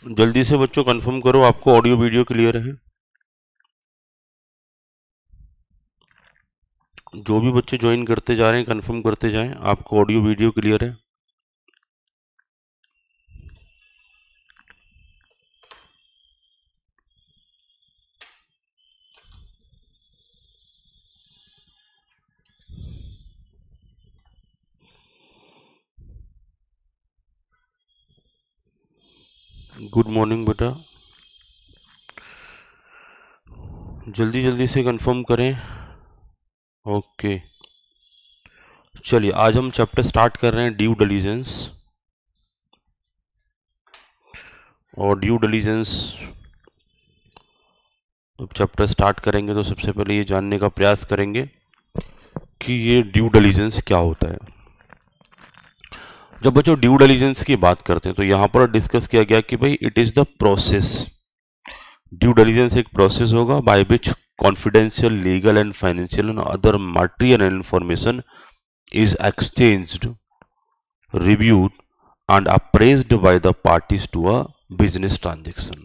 जल्दी से बच्चों कंफर्म करो आपको ऑडियो वीडियो क्लियर है। जो भी बच्चे ज्वाइन करते जा रहे हैं कंफर्म करते जाएं आपको ऑडियो वीडियो क्लियर है। गुड मॉर्निंग बेटा, जल्दी जल्दी से कंफर्म करें। ओके चलिए आज हम चैप्टर स्टार्ट कर रहे हैं ड्यू डिलिजेंस। और ड्यू डिलिजेंस जब चैप्टर स्टार्ट करेंगे तो सबसे पहले ये जानने का प्रयास करेंगे कि ये ड्यू डिलिजेंस क्या होता है। जब बच्चों ड्यू डिलिजेंस की बात करते हैं तो यहाँ पर डिस्कस किया गया कि भाई it is the process, due diligence एक प्रोसेस होगा by which confidential legal and financial and other material information is exchanged, reviewed and appraised by the parties to a business transaction।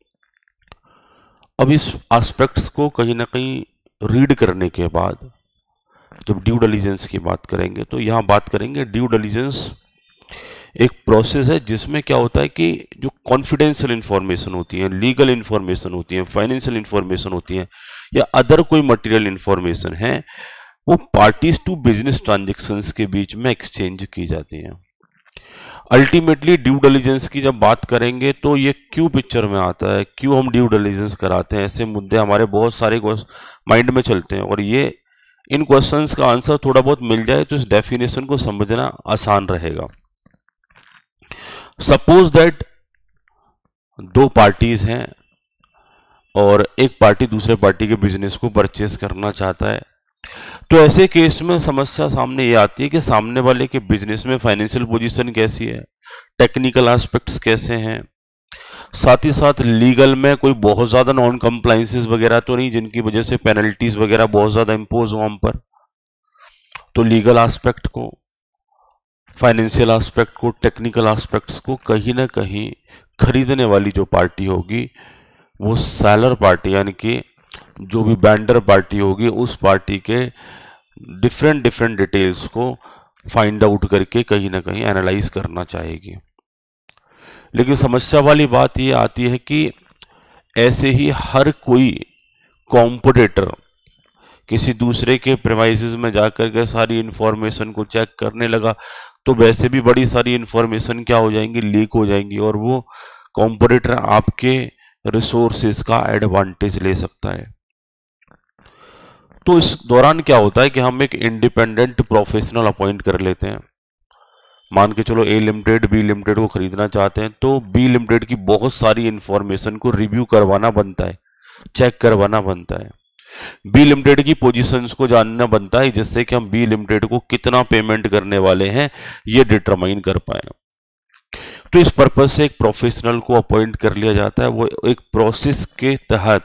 अब इस एस्पेक्ट्स को कहीं ना कहीं रीड करने के बाद जब ड्यू डिलिजेंस की बात करेंगे तो यहाँ बात करेंगे ड्यू डिलिजेंस एक प्रोसेस है जिसमें क्या होता है कि जो कॉन्फिडेंशियल इंफॉर्मेशन होती है, लीगल इंफॉर्मेशन होती है, फाइनेंशियल इंफॉर्मेशन होती है या अदर कोई मटेरियल इंफॉर्मेशन है वो पार्टीज टू बिजनेस ट्रांजैक्शंस के बीच में एक्सचेंज की जाती हैं। अल्टीमेटली ड्यू डिलिजेंस की जब बात करेंगे तो ये क्यों पिक्चर में आता है, क्यों हम ड्यू डिलिजेंस कराते हैं, ऐसे मुद्दे हमारे बहुत सारे माइंड में चलते हैं और ये इन क्वेश्चंस का आंसर थोड़ा बहुत मिल जाए तो इस डेफिनेशन को समझना आसान रहेगा। सपोज दैट दो पार्टीज हैं और एक पार्टी दूसरे पार्टी के बिजनेस को परचेस करना चाहता है, तो ऐसे केस में समस्या सामने ये आती है कि सामने वाले के बिजनेस में फाइनेंशियल पोजीशन कैसी है, टेक्निकल एस्पेक्ट्स कैसे हैं, साथ ही साथ लीगल में कोई बहुत ज़्यादा नॉन कंप्लायंसेस वगैरह तो नहीं जिनकी वजह से पेनल्टीज वगैरह बहुत ज़्यादा इम्पोज हो हम पर। तो लीगल एस्पेक्ट को, फाइनेंशियल एस्पेक्ट को, टेक्निकल एस्पेक्ट्स को कहीं ना कहीं खरीदने वाली जो पार्टी होगी वो सेलर पार्टी यानी कि जो भी वेंडर पार्टी होगी उस पार्टी के डिफरेंट डिटेल्स को फाइंड आउट करके कहीं ना कहीं एनालाइज करना चाहेगी। लेकिन समस्या वाली बात ये आती है कि ऐसे ही हर कोई कॉम्पिटिटर किसी दूसरे के प्रेमाइसेस में जाकर के सारी इंफॉर्मेशन को चेक करने लगा तो वैसे भी बड़ी सारी इंफॉर्मेशन क्या हो जाएंगी, लीक हो जाएंगी और वो कॉम्पिटिटर आपके रिसोर्सेज का एडवांटेज ले सकता है। तो इस दौरान क्या होता है कि हम एक इंडिपेंडेंट प्रोफेशनल अपॉइंट कर लेते हैं। मान के चलो ए लिमिटेड बी लिमिटेड को खरीदना चाहते हैं तो बी लिमिटेड की बहुत सारी इंफॉर्मेशन को रिव्यू करवाना बनता है, चेक करवाना बनता है, बी लिमिटेड की पोजीशंस को जानना बनता है जिससे कि हम बी लिमिटेड को कितना पेमेंट करने वाले हैं ये डिटरमाइन कर पाए। तो इस पर्पज से एक प्रोफेशनल को अपॉइंट कर लिया जाता है, वो एक प्रोसेस के तहत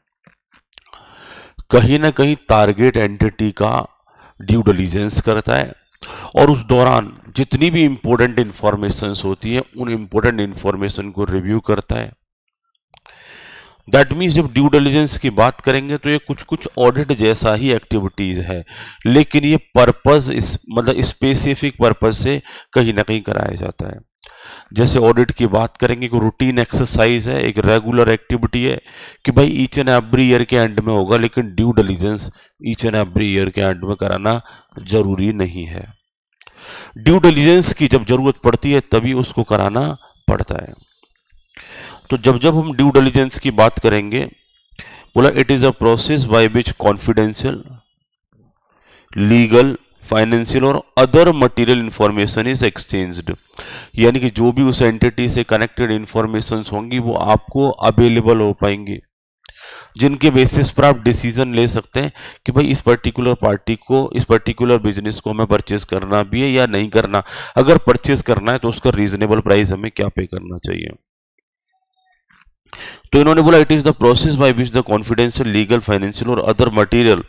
कहीं ना कहीं टारगेट एंटिटी का ड्यू डिलिजेंस करता है और उस दौरान जितनी भी इंपॉर्टेंट इंफॉर्मेशन होती है उन इंपॉर्टेंट इंफॉर्मेशन को रिव्यू करता है। दैट मीन्स जब ड्यू डिलिजेंस की बात करेंगे तो ये कुछ ऑडिट जैसा ही एक्टिविटीज है, लेकिन ये पर्पस मतलब स्पेसिफिक पर्पस से कहीं ना कहीं कराया जाता है। जैसे ऑडिट की बात करेंगे, एक रूटीन एक्सरसाइज है, एक रेगुलर एक्टिविटी है कि भाई ईच एंड एवरी ईयर के एंड में होगा, लेकिन due diligence each and every year के एंड में कराना जरूरी नहीं है। ड्यू डिलिजेंस की जब जरूरत पड़ती है तभी उसको कराना पड़ता है। तो जब हम ड्यू डिलिजेंस की बात करेंगे, बोला it is a process by which confidential, legal, financial और other material information is exchanged, यानी कि जो भी उस एंटिटी से कनेक्टेड इंफॉर्मेशन होंगी वो आपको अवेलेबल हो पाएंगी, जिनके बेसिस पर आप डिसीजन ले सकते हैं कि भाई इस पर्टिकुलर पार्टी को, इस पर्टिकुलर बिजनेस को हमें परचेज करना भी है या नहीं करना। अगर परचेज करना है तो उसका रीजनेबल प्राइस हमें क्या पे करना चाहिए। तो इन्होंने बोला it is the process by which the confidential, legal, financial और other material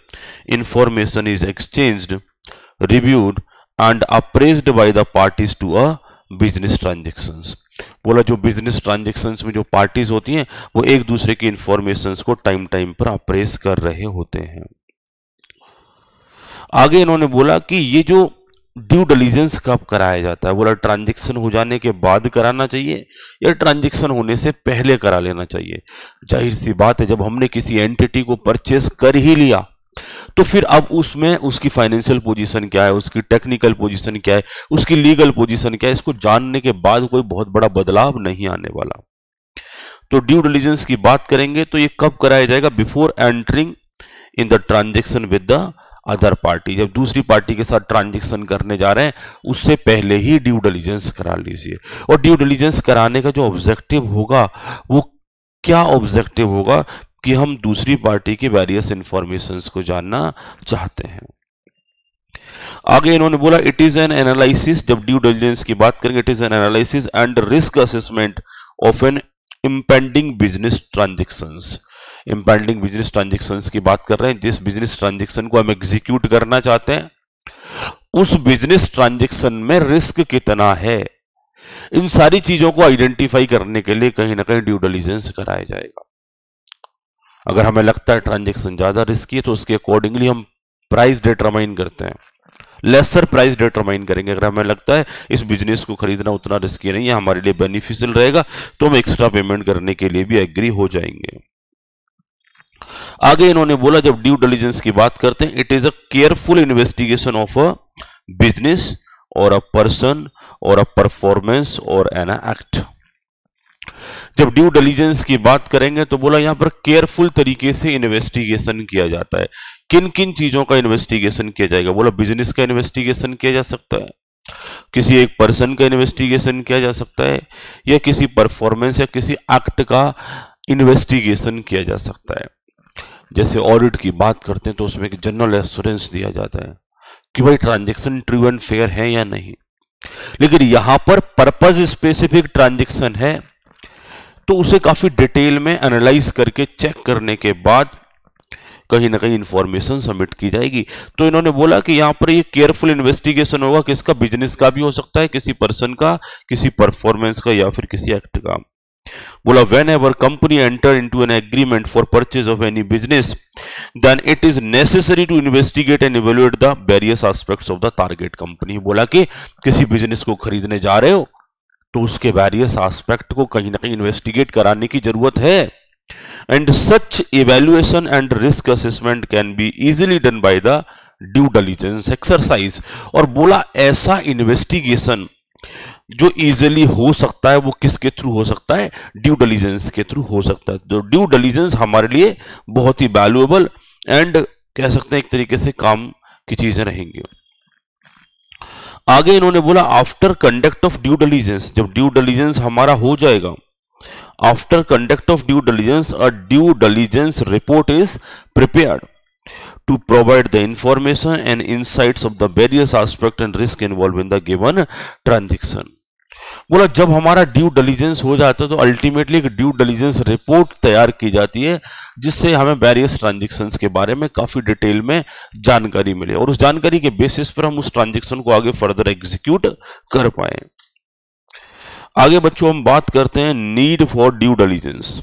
information is exchanged, reviewed and appraised by the parties to a business transactions. बोला जो बिजनेस ट्रांजेक्शंस में जो पार्टीज होती हैं वो एक दूसरे की इंफॉर्मेशंस को टाइम टाइम पर अप्रेस कर रहे होते हैं। आगे इन्होंने बोला कि ये जो ड्यू डिलिजेंस कब कराया जाता है, बोला ट्रांजैक्शन हो जाने के बाद कराना चाहिए या ट्रांजैक्शन होने से पहले करा लेना चाहिए। जाहिर सी बात है, जब हमने किसी एंटिटी को परचेस कर ही लिया तो फिर अब उसमें उसकी फाइनेंशियल पोजीशन क्या है, उसकी टेक्निकल पोजीशन क्या है, उसकी लीगल पोजीशन क्या है, इसको जानने के बाद कोई बहुत बड़ा बदलाव नहीं आने वाला। तो ड्यू डिलिजेंस की बात करेंगे तो ये कब कराया जाएगा, before entering in the transaction with the other party. जब दूसरी पार्टी के साथ ट्रांजेक्शन करने जा रहे हैं उससे पहले ही ड्यू डिलिजेंस करा लीजिए। और ड्यू डिलिजेंस कराने का जो ऑब्जेक्टिव होगा वो क्या ऑब्जेक्टिव होगा कि हम दूसरी पार्टी की वेरियस इंफॉर्मेशंस को जानना चाहते हैं। आगे इन्होंने बोला इट इज एन एनालिसिस, जब ड्यू डिलिजेंस की बात करेंगे it is an analysis and risk assessment of an impending business transactions. Impending business transactions की बात कर रहे हैं, जिस बिजनेस ट्रांजेक्शन को हम एग्जीक्यूट करना चाहते हैं उस बिजनेस ट्रांजेक्शन में रिस्क कितना है, इन सारी चीजों को आइडेंटिफाई करने के लिए कहीं ना कहीं ड्यू डिलिजेंस कराया जाएगा। अगर हमें लगता है ट्रांजेक्शन ज्यादा रिस्की है तो उसके अकॉर्डिंगली हम प्राइस डिटरमाइन करते हैं, लेसर प्राइस डिटरमाइन करेंगे। अगर हमें लगता है इस बिजनेस को खरीदना उतना रिस्की नहीं है, हमारे लिए बेनिफिशियल रहेगा, तो हम एक्स्ट्रा पेमेंट करने के लिए भी एग्री हो जाएंगे। आगे इन्होंने बोला जब ड्यू डिलिजेंस की बात करते हैं it is a careful investigation of a business और अ पर्सन और अ परफॉर्मेंस और एन एक्ट। जब ड्यू डिलिजेंस की बात करेंगे तो बोला यहां पर केयरफुल तरीके से इन्वेस्टिगेशन किया जाता है। किन किन चीजों का इन्वेस्टिगेशन किया जाएगा, बोला बिजनेस का इन्वेस्टिगेशन किया जा सकता है, किसी एक पर्सन का इन्वेस्टिगेशन किया जा सकता है, या किसी परफॉर्मेंस या किसी एक्ट का इन्वेस्टिगेशन किया जा सकता है। जैसे ऑडिट की बात करते हैं तो उसमें एक जनरल एश्योरेंस दिया जाता है कि भाई ट्रांजैक्शन ट्रू एंड फेयर है या नहीं। लेकिन यहां पर पर्पस स्पेसिफिक ट्रांजैक्शन है तो उसे काफी डिटेल में एनालाइज करके चेक करने के बाद कहीं ना कहीं इंफॉर्मेशन सबमिट की जाएगी। तो इन्होंने बोला कि यहां पर ये केयरफुल इन्वेस्टिगेशन होगा, किसका, बिजनेस का भी हो सकता है, किसी पर्सन का, किसी परफॉर्मेंस का, या फिर किसी एक्ट का। बोला whenever company enter into an agreement for purchase of any business then it is necessary to investigate and evaluate the various aspects of the target company। बोला कि किसी बिजनेस को खरीदने जा रहे हो तो उसके वेरियस एस्पेक्ट को कहीं ना कहीं इन्वेस्टिगेट कराने की जरूरत है। And such evaluation and risk assessment can be easily done by the due diligence exercise. और बोला ऐसा इन्वेस्टिगेशन जो इजीली हो सकता है वो किसके थ्रू हो सकता है, ड्यू डिलिजेंस के थ्रू हो सकता है। तो ड्यू डिलिजेंस हमारे लिए बहुत ही वैल्यूएबल एंड कह सकते हैं एक तरीके से काम की चीजें रहेंगी। आगे इन्होंने बोला after conduct of due diligence, जब ड्यू डिलिजेंस हमारा हो जाएगा, after conduct of due diligence a due diligence report is prepared to provide the information and insights of the various aspect and risk involved in the given transaction। बोला जब हमारा due diligence हो जाता है तो अल्टीमेटली एक due diligence report तैयार की जाती है जिससे हमें वेरियस ट्रांजैक्शंस के बारे में काफी डिटेल में जानकारी मिले और उस जानकारी के बेसिस पर हम उस ट्रांजैक्शन को आगे फर्दर एग्जीक्यूट कर पाए। आगे बच्चों हम बात करते हैं नीड फॉर ड्यू डिलिजेंस।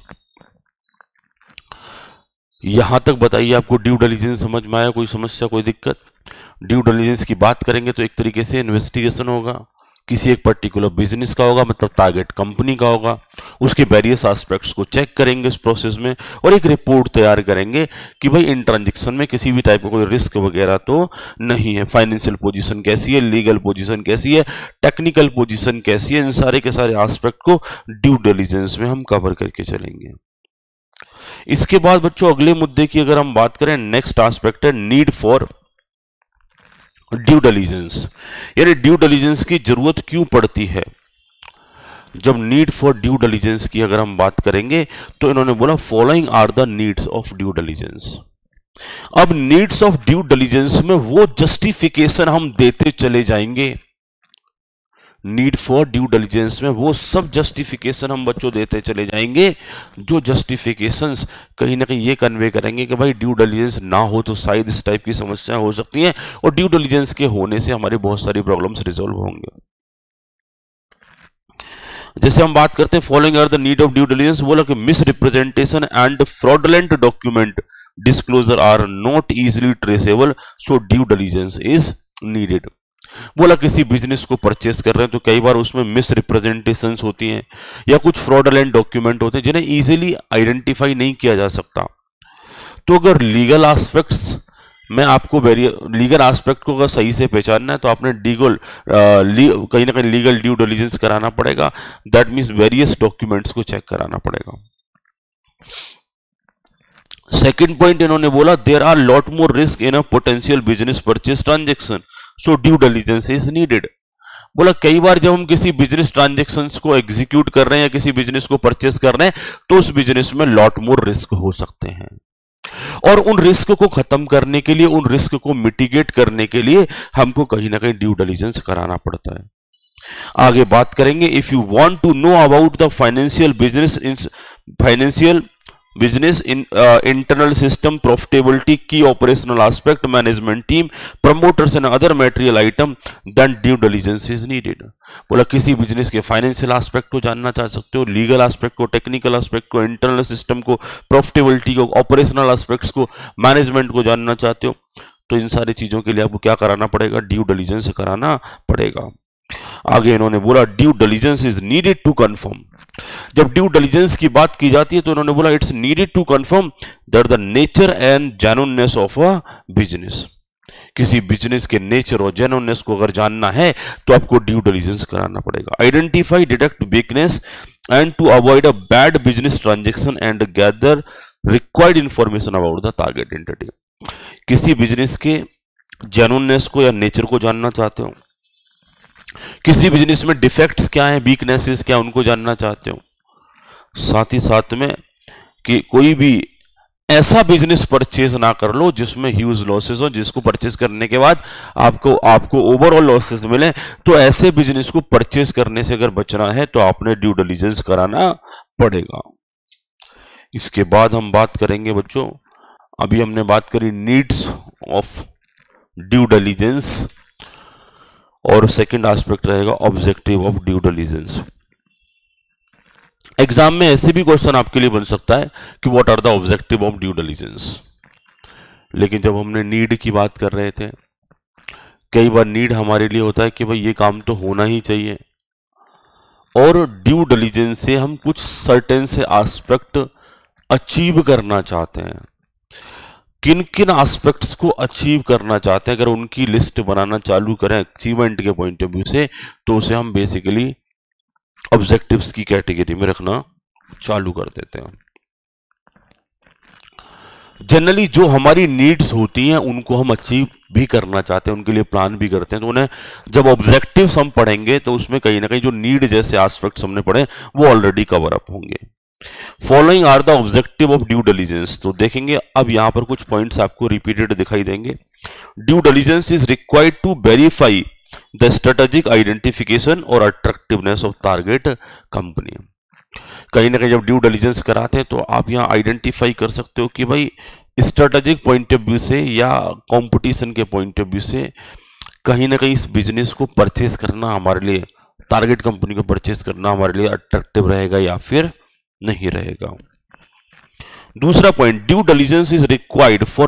यहां तक बताइए आपको ड्यू डिलिजेंस समझ में आया, कोई समस्या, कोई दिक्कत? ड्यू डिलिजेंस की बात करेंगे तो एक तरीके से इन्वेस्टिगेशन होगा, किसी एक पर्टिकुलर बिजनेस का होगा, मतलब टारगेट कंपनी का होगा, उसके वेरियस एस्पेक्ट्स को चेक करेंगे इस प्रोसेस में और एक रिपोर्ट तैयार करेंगे कि भाई इन ट्रांजैक्शन में किसी भी टाइप का कोई रिस्क वगैरह तो नहीं है, फाइनेंशियल पोजीशन कैसी है, लीगल पोजीशन कैसी है, टेक्निकल पोजीशन कैसी है, इन सारे के सारे एस्पेक्ट को ड्यू डिलिजेंस में हम कवर करके चलेंगे। इसके बाद बच्चों अगले मुद्दे की अगर हम बात करें, नेक्स्ट एस्पेक्ट है नीड फॉर ड्यू डिलिजेंस, यानी ड्यू डिलिजेंस की जरूरत क्यों पड़ती है। जब नीड फॉर ड्यू डिलिजेंस की अगर हम बात करेंगे तो इन्होंने बोला following are the needs of due diligence. अब नीड्स ऑफ ड्यू डिलिजेंस में वो जस्टिफिकेशन हम देते चले जाएंगे, नीड फॉर ड्यू डिलिजेंस में वो सब जस्टिफिकेशन हम बच्चों देते चले जाएंगे जो जस्टिफिकेशंस कहीं ना कहीं ये कन्वे करेंगे कि भाई ड्यू डिलिजेंस ना हो तो शायद इस टाइप की समस्याएं हो सकती हैं और ड्यू डिलिजेंस के होने से हमारी बहुत सारी प्रॉब्लम्स रिजॉल्व होंगे। जैसे हम बात करते हैं following are the need of due diligence, बोला कि misrepresentation and fraudulent document disclosure are not easily traceable, so due diligence is needed. बोला किसी बिजनेस को परचेस कर रहे हैं तो कई बार उसमें मिस रिप्रेजेंटेशंस होती हैं या कुछ फ्रॉडलेंट डॉक्यूमेंट होते हैं जिन्हें इजीली आइडेंटिफाई नहीं किया जा सकता। तो अगर लीगल एस्पेक्ट्स में आपको लीगल एस्पेक्ट को अगर सही से पहचानना है तो आपने कहीं ना कहीं लीगल ड्यू डिलिजेंस कराना पड़ेगा। दैट मीन्स वेरियस डॉक्यूमेंट्स को चेक कराना पड़ेगा। सेकंड पॉइंट इन्होंने बोला there are lot more risk in a potential business purchase transaction, so due diligence is needed. बोला कई बार जब हम किसी बिजनेस ट्रांजेक्शंस को एग्जीक्यूट कर रहे हैं या किसी बिजनेस को परचेस कर रहे हैं तो उस बिजनेस में लॉट मोर रिस्क हो सकते हैं और उन रिस्क को खत्म करने के लिए, उन रिस्क को मिटिगेट करने के लिए हमको कहीं ना कहीं ड्यू डिलिजेंस कराना पड़ता है। आगे बात करेंगे if you want to know about the financial business internal system profitability, key operational aspect, management team, promoters and other material item, then due diligence is needed। बोला किसी बिजनेस के फाइनेंशियल एस्पेक्ट को जानना चाह सकते हो, लीगल एस्पेक्ट को, technical aspect को, इंटरनल सिस्टम को, प्रॉफिटेबिलिटी को, ऑपरेशनल एस्पेक्ट्स को, मैनेजमेंट को जानना चाहते हो तो इन सारी चीजों के लिए आपको क्या कराना पड़ेगा, ड्यू डिलिजेंस कराना पड़ेगा। आगे इन्होंने बोला due diligence is needed to confirm. जब ड्यू डिलिजेंस की बात की जाती है तो इन्होंने बोला it's needed to confirm that the nature and genuineness of a business. किसी बिजनेस के नेचर और जेन्युइननेस को अगर जानना है तो आपको ड्यू डिलिजेंस कराना पड़ेगा। Identify detect weakness and to avoid a bad business transaction and gather required information about the target entity. किसी बिजनेस के जेन्युइननेस को या नेचर को जानना चाहते हो, किसी बिजनेस में डिफेक्ट्स क्या हैं, वीकनेसेस क्या, उनको जानना चाहते हो, साथ ही साथ में कि कोई भी ऐसा बिजनेस परचेज ना कर लो जिसमें ह्यूज लॉसेस हो, जिसको परचेज करने के बाद आपको ओवरऑल लॉसेस मिले। तो ऐसे बिजनेस को परचेज करने से अगर बचना है तो आपने ड्यू डिलिजेंस कराना पड़ेगा। इसके बाद हम बात करेंगे बच्चों, अभी हमने बात करी नीड्स ऑफ ड्यू डिलिजेंस और सेकंड एस्पेक्ट रहेगा objective of due diligence. Exam में ऐसे भी क्वेश्चन आपके लिए बन सकता है कि what are the objective of due diligence, लेकिन जब हमने नीड की बात कर रहे थे, कई बार नीड हमारे लिए होता है कि भाई ये काम तो होना ही चाहिए और ड्यू डिलिजेंस से हम कुछ सर्टेन से एस्पेक्ट अचीव करना चाहते हैं। किन किन एस्पेक्ट्स को अचीव करना चाहते हैं, अगर उनकी लिस्ट बनाना चालू करें अचीवमेंट के पॉइंट ऑफ व्यू से तो उसे हम बेसिकली ऑब्जेक्टिव्स की कैटेगरी में रखना चालू कर देते हैं। जनरली जो हमारी नीड्स होती हैं उनको हम अचीव भी करना चाहते हैं, उनके लिए प्लान भी करते हैं, तो उन्हें जब ऑब्जेक्टिव्स हम पढ़ेंगे तो उसमें कहीं ना कहीं जो नीड जैसे एस्पेक्ट्स हमने पढ़े वो ऑलरेडी कवर अप होंगे। Following are the objective of due diligence, तो देखेंगे अब यहां पर कुछ पॉइंट्स आपको रिपीटेड दिखाई देंगे। Due diligence is required to verify the strategic identification और अट्रैक्टिवनेस ऑफ टारगेट कंपनी। कहीं ना कहीं जब ड्यू डिलिजेंस कराते हैं तो आप यहां आइडेंटिफाई कर सकते हो कि भाई स्ट्रेटेजिक पॉइंट ऑफ व्यू से या कंपटीशन के पॉइंट ऑफ व्यू से कहीं ना कहीं इस बिजनेस को परचेज करना हमारे लिए, टारगेट कंपनी को परचेज करना हमारे लिए अट्रैक्टिव रहेगा या फिर नहीं रहेगा। दूसरा point, due diligence is required for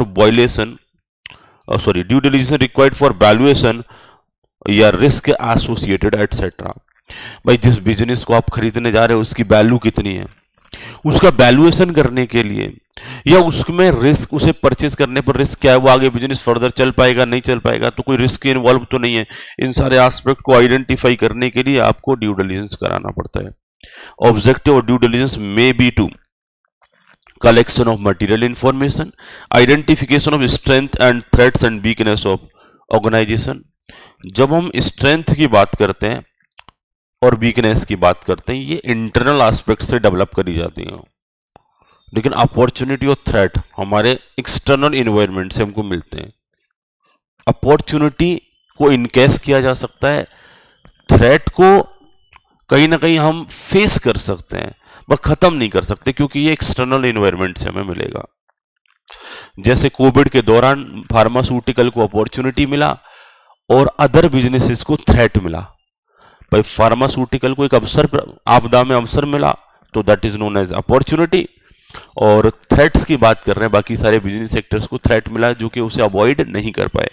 due diligence required for valuation या रिस्क एसोसिएटेड एटसेट्रा। भाई जिस बिजनेस को आप खरीदने जा रहे हो उसकी वैल्यू कितनी है, उसका वैल्यूएशन करने के लिए या उसमें रिस्क, उसे परचेज करने पर रिस्क क्या है, वो आगे बिजनेस फर्दर चल पाएगा नहीं चल पाएगा, तो कोई रिस्क इन्वॉल्व तो नहीं है। इन सारे एस्पेक्ट को आइडेंटिफाई करने के लिए आपको ड्यू डिलिजेंस कराना पड़ता है। Objective of due diligence may be to collection of material information, identification of strength and threats and weakness of organization। जब हम स्ट्रेंथ की बात करते हैं और वीकनेस की बात करते हैं ये इंटरनल एस्पेक्ट से डेवलप करी जाती हैं, लेकिन अपॉर्चुनिटी और थ्रेट हमारे एक्सटर्नल इन्वायरमेंट से हमको मिलते हैं। अपॉर्चुनिटी को इनकेस किया जा सकता है, थ्रेट को कहीं ना कहीं हम फेस कर सकते हैं, वह खत्म नहीं कर सकते क्योंकि ये एक्सटर्नल इन्वायरमेंट से हमें मिलेगा। जैसे कोविड के दौरान फार्मास्यूटिकल को अपॉर्चुनिटी मिला और अदर बिजनेसेस को थ्रेट मिला, भाई फार्मास्यूटिकल को एक अवसर, आपदा में अवसर मिला तो that is known as opportunity. और थ्रेट्स की बात कर रहे हैं, बाकी सारे बिजनेस सेक्टर्स को थ्रेट मिला जो कि उसे अवॉइड नहीं कर पाए।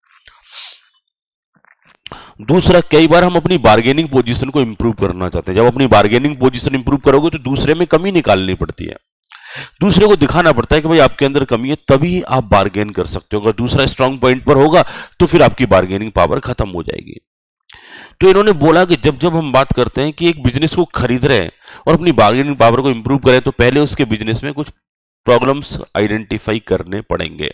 दूसरा, कई बार हम अपनी बार्गेनिंग पोजीशन को इंप्रूव करना चाहते हैं। जब अपनी बार्गेनिंग पोजीशन इंप्रूव करोगे तो दूसरे में कमी निकालनी पड़ती है, दूसरे को दिखाना पड़ता है कि भाई आपके अंदर कमी है, तभी आप बार्गेन कर सकते हो। अगर दूसरा स्ट्रांग पॉइंट पर होगा तो फिर आपकी बार्गेनिंग पावर खत्म हो जाएगी। तो इन्होंने बोला कि जब जब हम बात करते हैं कि एक बिजनेस को खरीद रहे हैं और अपनी बार्गेनिंग पावर को इंप्रूव करें तो पहले उसके बिजनेस में कुछ प्रॉब्लम्स आइडेंटिफाई करने पड़ेंगे।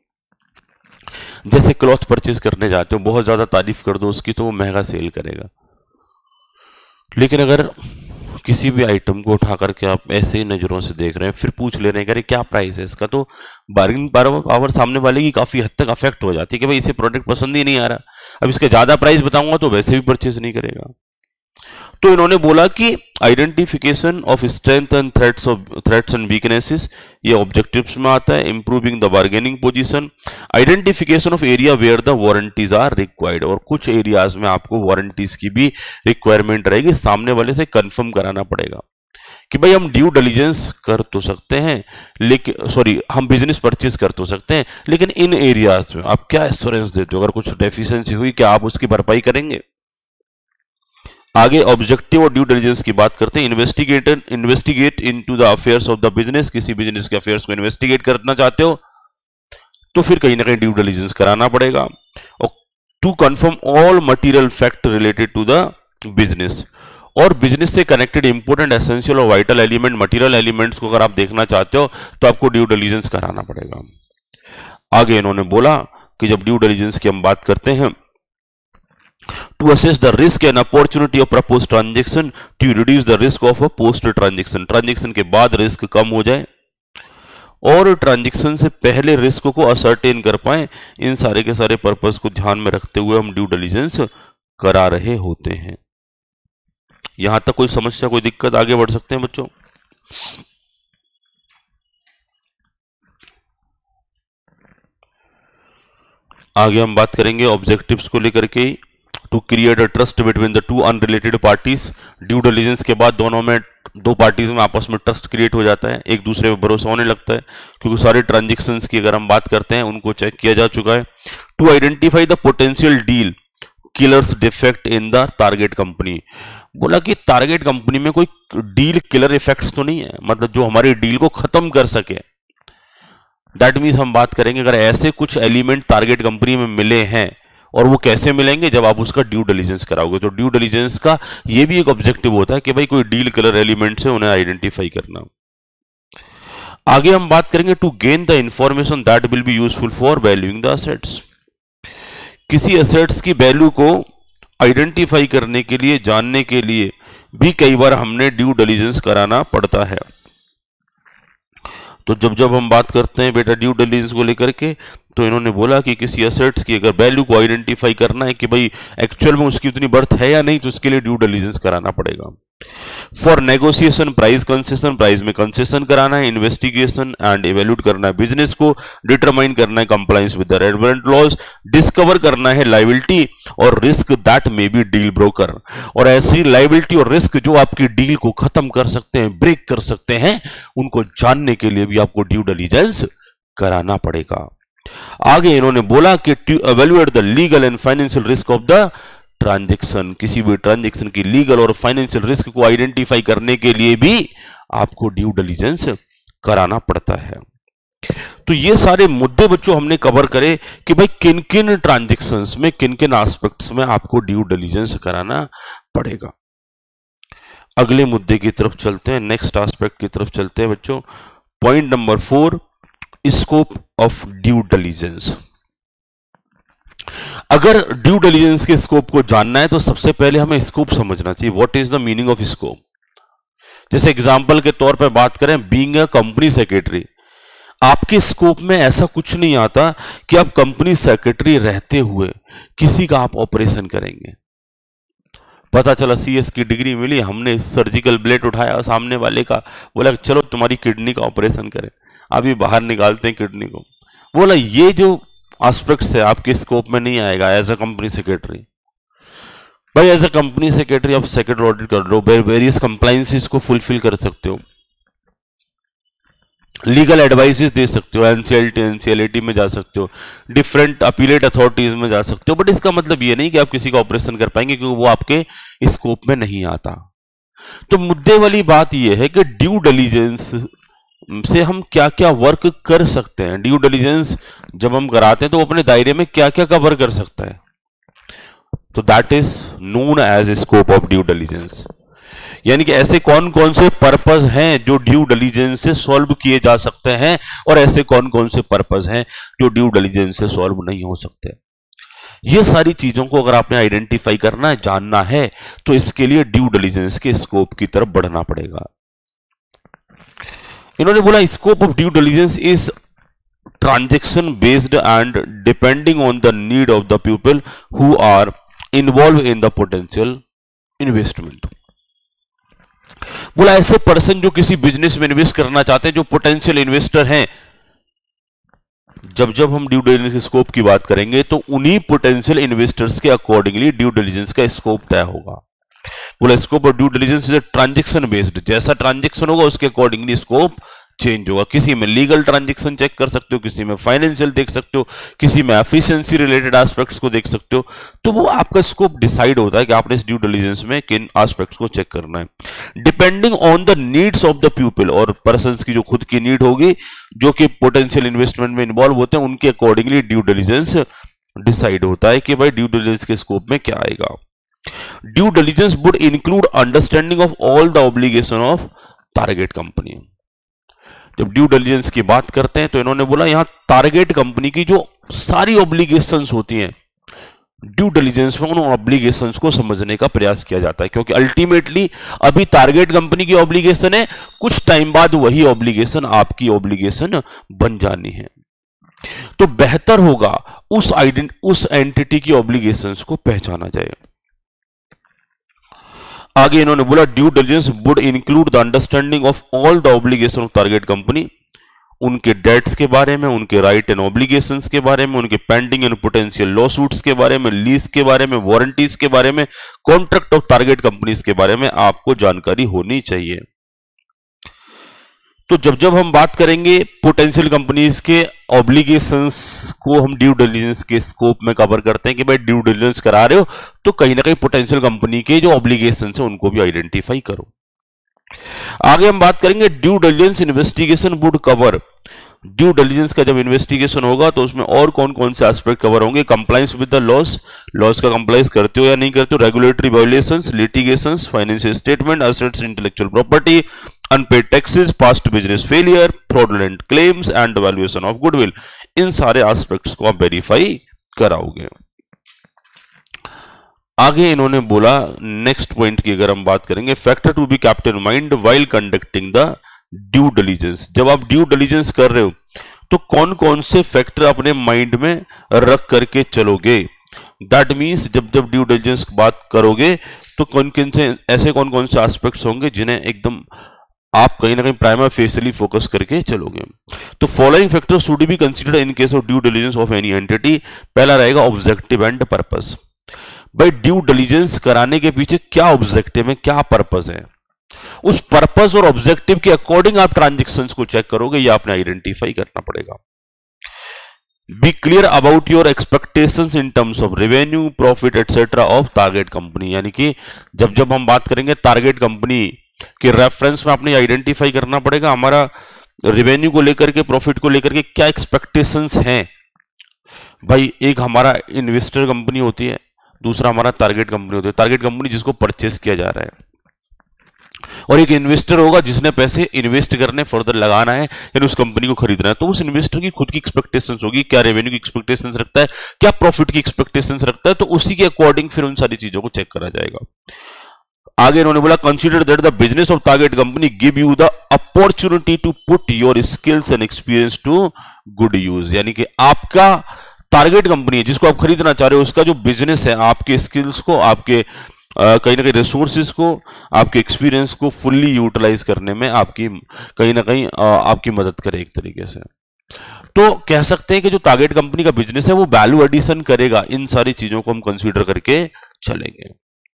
जैसे क्लॉथ परचेज करने जाते हो, बहुत ज्यादा तारीफ कर दो उसकी तो वो महंगा सेल करेगा, लेकिन अगर किसी भी आइटम को उठा करके आप ऐसे ही नजरों से देख रहे हैं, फिर पूछ ले रहे हैं कि अरे क्या प्राइस है इसका, तो बार्गेनिंग पावर सामने वाले की काफी हद तक अफेक्ट हो जाती है कि भाई इसे प्रोडक्ट पसंद ही नहीं आ रहा, अब इसका ज्यादा प्राइस बताऊंगा तो वैसे भी परचेज नहीं करेगा। तो इन्होंने बोला कि identification of strength and threats and weaknesses, ये ऑब्जेक्टिव्स में आता है। Improving the bargaining position, identification of area where the warranties are required, और कुछ एरियाज में आपको वारंटीज की भी रिक्वायरमेंट रहेगी, सामने वाले से कंफर्म कराना पड़ेगा कि भाई हम ड्यू डिलिजेंस कर तो सकते हैं, लेकिन हम बिजनेस परचेज कर तो सकते हैं, लेकिन इन एरियाज में आप क्या एश्योरेंस देते हो, अगर कुछ डेफिशिएंसी हुई क्या आप उसकी भरपाई करेंगे। आगे ऑब्जेक्टिव और ड्यू डिलिजेंस की बात करते हैं। Investigate into the affairs of the business, किसी बिजनेस के अफेयर्स को इन्वेस्टिगेट करना चाहते हो तो फिर कहीं ना कहीं ड्यू डिलिजेंस कराना पड़ेगा। और to confirm all material fact related to the business, और बिजनेस से कनेक्टेड इंपोर्टेंट एसेंशियल और वाइटल एलिमेंट, मटेरियल एलिमेंट्स को अगर आप देखना चाहते हो तो आपको ड्यू डिलिजेंस कराना पड़ेगा। आगे इन्होंने बोला कि जब ड्यू डिलिजेंस की हम बात करते हैं, to assess the risk and opportunity of proposed transaction to reduce the risk of a post transaction, transaction के बाद रिस्क कम हो जाए और ट्रांजेक्शन से पहले रिस्क को असर्टेन कर पाए, इन सारे के सारे पर्पस को ध्यान में रखते हुए हम ड्यू डिलिजेंस करा रहे होते हैं। यहां तक कोई समस्या, कोई दिक्कत, आगे बढ़ सकते हैं बच्चों। आगे हम बात करेंगे ऑब्जेक्टिव्स को लेकर के। To create a trust between the two unrelated parties, due diligence के बाद दो पार्टीज में आपस में ट्रस्ट क्रिएट हो जाता है, एक दूसरे पे भरोसा होने लगता है, क्योंकि सारे ट्रांजेक्शन्स की अगर हम बात करते हैं उनको चेक किया जा चुका है। To identify the potential deal killers defect in the target company, बोला कि टारगेट कंपनी में कोई डील किलर इफेक्ट्स तो नहीं है, मतलब जो हमारी डील को खत्म कर सके। दैट मीन्स हम बात करेंगे अगर ऐसे कुछ एलिमेंट टारगेट कंपनी में मिले हैं, और वो कैसे मिलेंगे, जब आप उसका ड्यू डिलिजेंस कराओगे। तो ड्यू डिलिजेंस का ये भी एक ऑब्जेक्टिव होता है कि भाई कोई डील किलर एलिमेंट है उन्हें आइडेंटिफाई करना। आगे हम बात करेंगे to gain the information that will be useful for valuing the assets, किसी एसेट्स की वैल्यू को आइडेंटिफाई करने के लिए, जानने के लिए भी कई बार हमने ड्यू डिलिजेंस कराना पड़ता है। तो जब जब हम बात करते हैं बेटा ड्यू डिलिजेंस को लेकर के, तो इन्होंने बोला कि किसी एसेट्स की अगर वैल्यू को आइडेंटिफाई करना है कि भाई एक्चुअल में उसकी उतनी बर्थ है या नहीं, तो उसके लिए ड्यू डिलिजेंस कराना पड़ेगा। For negotiation price concession, price में कंसेशन कराना है। इन्वेस्टिगेशन एंड इवेल्यूट करना है बिजनेस को, डिटरमाइन करना है compliance with the relevant laws, discover करना है लायबिलिटी और risk that may be deal broker, और ऐसी लायबिलिटी और रिस्क जो आपकी डील को खत्म कर सकते हैं, ब्रेक कर सकते हैं, उनको जानने के लिए भी आपको ड्यू डिलिजेंस कराना पड़ेगा। आगे इन्होंने बोला कि to evaluate the legal and financial risk of the transaction, किसी भी ट्रांजैक्शन की लीगल और फाइनेंशियल रिस्क को आइडेंटिफाई करने के लिए भी आपको ड्यू डिलिजेंस कराना पड़ता है। तो ये सारे मुद्दे बच्चों हमने कवर करे कि भाई किन किन ट्रांजैक्शंस में, किन किन एस्पेक्ट्स में आपको ड्यू डिलिजेंस कराना पड़ेगा। अगले मुद्दे की तरफ चलते हैं, नेक्स्ट एस्पेक्ट की तरफ चलते हैं बच्चों। Point number 4, scope of due diligence. अगर ड्यू डिलिजेंस के स्कोप को जानना है तो सबसे पहले हमें स्कोप समझना चाहिए। What is the meaning of scope? जैसे एग्जांपल के तौर पर बात करें, बीइंग अ कंपनी सेक्रेटरी, आपके स्कोप में ऐसा कुछ नहीं आता कि आप कंपनी सेक्रेटरी रहते हुए किसी का आप ऑपरेशन करेंगे। पता चला सीएस की डिग्री मिली, हमने सर्जिकल ब्लेड उठाया सामने वाले का, बोला चलो तुम्हारी किडनी का ऑपरेशन करें, अभी बाहर निकालते हैं किडनी को। बोला ये जो एस्पेक्ट्स है आपके स्कोप में नहीं आएगा एज अ कंपनी सेक्रेटरी। भाई एज अ कंपनी सेक्रेटरी आप सेक्रेटरी ऑडिट कर रहे हो, वेरियस कंप्लायंसेस को फुलफिल कर सकते हो, लीगल एडवाइसेस दे सकते हो, एनसीएलटी एनसीएलटी में जा सकते हो, डिफरेंट अपीलेट अथॉरिटीज में जा सकते हो, बट इसका मतलब ये नहीं कि आप किसी का ऑपरेशन कर पाएंगे क्योंकि वो आपके स्कोप में नहीं आता। तो मुद्दे वाली बात यह है कि ड्यू डिलिजेंस से हम क्या क्या वर्क कर सकते हैं। ड्यू डिलिजेंस जब हम कराते हैं तो अपने दायरे में क्या क्या कवर कर सकता है, तो that is known as scope of due diligence. यानी कि ऐसे कौन कौन से पर्पस हैं जो ड्यू डिलिजेंस से सॉल्व किए जा सकते हैं और ऐसे कौन कौन से पर्पस हैं जो ड्यू डिलिजेंस से सॉल्व नहीं हो सकते। ये सारी चीजों को अगर आपने आइडेंटिफाई करना है, जानना है, तो इसके लिए ड्यू डिलिजेंस के स्कोप की तरफ बढ़ना पड़ेगा। इन्होंने बोला scope of due diligence is transaction based and depending on the need of the people who are involve in the potential investment. बोला ऐसे पर्सन जो किसी बिजनेस में इन्वेस्ट करना चाहते हैं, जो पोटेंशियल इन्वेस्टर हैं, जब जब हम ड्यू डिलिजेंस के स्कोप की बात करेंगे तो उन्हीं पोटेंशियल इन्वेस्टर्स के अकॉर्डिंगली ड्यू डिलिजेंस का स्कोप तय होगा। बोला scope of due diligence is transaction based, जैसा ट्रांजैक्शन होगा उसके अकॉर्डिंगली स्कोप चेंज होगा। किसी में लीगल ट्रांजैक्शन चेक कर सकते हो, किसी में फाइनेंशियल देख सकते हो, किसी में एफिशिएंसी रिलेटेड एस्पेक्ट्स को देख सकते हो। तो वो आपका स्कोप डिसाइड होता है कि आपने इस ड्यू डिलिजेंस में किन एस्पेक्ट्स को चेक करना है। Depending on the needs of the people, और पर्संस की जो खुद की नीड होगी जो कि पोटेंशियल इन्वेस्टमेंट में इन्वॉल्व होते हैं, उनके अकॉर्डिंगली ड्यू डिलिजेंस डिसाइड होता है कि भाई ड्यू डिलिजेंस के स्कोप में क्या आएगा। Due diligence would include understanding of all the obligation of target company. जब ड्यू डिलिजेंस की बात करते हैं तो इन्होंने बोला यहां टारगेट कंपनी की जो सारी ऑब्लिगेशंस होती हैं, ड्यू डिलिजेंस में उन ऑब्लिगेशंस को समझने का प्रयास किया जाता है, क्योंकि अल्टीमेटली अभी टारगेट कंपनी की ऑब्लिगेशन है, कुछ टाइम बाद वही ऑब्लिगेशन आपकी ऑब्लिगेशन बन जानी है। तो बेहतर होगा उस एंटिटी की ऑब्लिगेशंस को पहचाना जाए। आगे इन्होंने बोला due diligence would include the understanding of all the obligation of target company, उनके डेट्स के बारे में, उनके राइट एंड ऑब्लिगेशंस के बारे में, उनके पेंडिंग एंड पोटेंशियल लॉसूट्स के बारे में, लीज के बारे में, वारंटीज के बारे में, कॉन्ट्रैक्ट ऑफ टारगेट कंपनीज के बारे में आपको जानकारी होनी चाहिए। तो जब जब हम बात करेंगे पोटेंशियल कंपनीज के ऑब्लिगेशंस को हम ड्यू डिलिजेंस के स्कोप में कवर करते हैं कि भाई ड्यू डिलिजेंस करा रहे हो तो कहीं ना कहीं पोटेंशियल कंपनी के जो ऑब्लिगेशंस हैं उनको भी आइडेंटिफाई करो। आगे हम बात करेंगे due diligence investigation would cover. Due diligence का जब इन्वेस्टिगेशन होगा तो उसमें और कौन कौन से एस्पेक्ट कवर होंगे। कंप्लायंस विद द लॉस का कंप्लायंस करते हो या नहीं करते हो, regulatory violations, litigations, financial statement, assets, intellectual property, unpaid taxes, past business failure, fraudulent claims and valuation of goodwill, इन सारे एस्पेक्ट्स को आप वेरीफाई कराओगे। आगे इन्होंने बोला नेक्स्ट पॉइंट की अगर हम बात करेंगे, factor to be kept in mind while conducting the due diligence. जब आप ड्यू डिलिजेंस कर रहे हो तो कौन कौन से फैक्टर अपने माइंड में रख करके चलोगे। दैट मीन्स जब जब ड्यू डिलिजेंस की बात करोगे तो कौन कौन से ऐसे कौन कौन से एस्पेक्ट्स होंगे जिन्हें एकदम आप कहीं ना कहीं प्राइमरी फेसियली फोकस करके चलोगे। तो following factor should be considered in case of due diligence of any entity. पहला रहेगा ऑब्जेक्टिव एंड पर्पस। भाई ड्यू डिलिजेंस कराने के पीछे क्या ऑब्जेक्टिव है, क्या पर्पस है, उस पर्पस और ऑब्जेक्टिव के अकॉर्डिंग आप ट्रांजैक्शंस को चेक करोगे, ये आपने आइडेंटिफाई करना पड़ेगा। Be clear about your expectations in terms of revenue, profit etcetera of target company. यानी कि जब जब हम बात करेंगे टारगेट कंपनी के रेफरेंस में आपने आइडेंटिफाई करना पड़ेगा हमारा रेवेन्यू को लेकर के, प्रॉफिट को लेकर के क्या एक्सपेक्टेशंस हैं। भाई एक हमारा इन्वेस्टर कंपनी होती है, दूसरा हमारा टारगेट कंपनी होती है। टारगेट कंपनी जिसको परचेस किया जा रहा है, और एक इन्वेस्टर होगा जिसने पैसे इन्वेस्ट करने, फर्दर लगाना है, यानी उस कंपनी को खरीदना है। तो उस इन्वेस्टर की खुद की एक्सपेक्टेशंस होगी, क्या रेवेन्यू की एक्सपेक्टेशंस रखता है, क्या प्रॉफिट की एक्सपेक्टेशंस रखता है, तो उसी के अकॉर्डिंग फिर उन सारी चीजों को चेक करा जाएगा। आगे इन्होंने बोला consider that the business of target company give you the opportunity to put your skills and experience to good use. यानी कि आपका टारगेट कंपनी है जिसको आप खरीदना चाह रहे हो, उसका जो बिजनेस है आपके स्किल्स को, आपके कहीं ना कहीं रिसोर्सेज को, आपके एक्सपीरियंस को फुल्ली यूटिलाइज करने में आपकी कहीं ना कहीं आपकी मदद करे एक तरीके से। तो कह सकते हैं कि जो टारगेट कंपनी का बिजनेस है वो वैल्यू एडिशन करेगा। इन सारी चीजों को हम कंसीडर करके चलेंगे।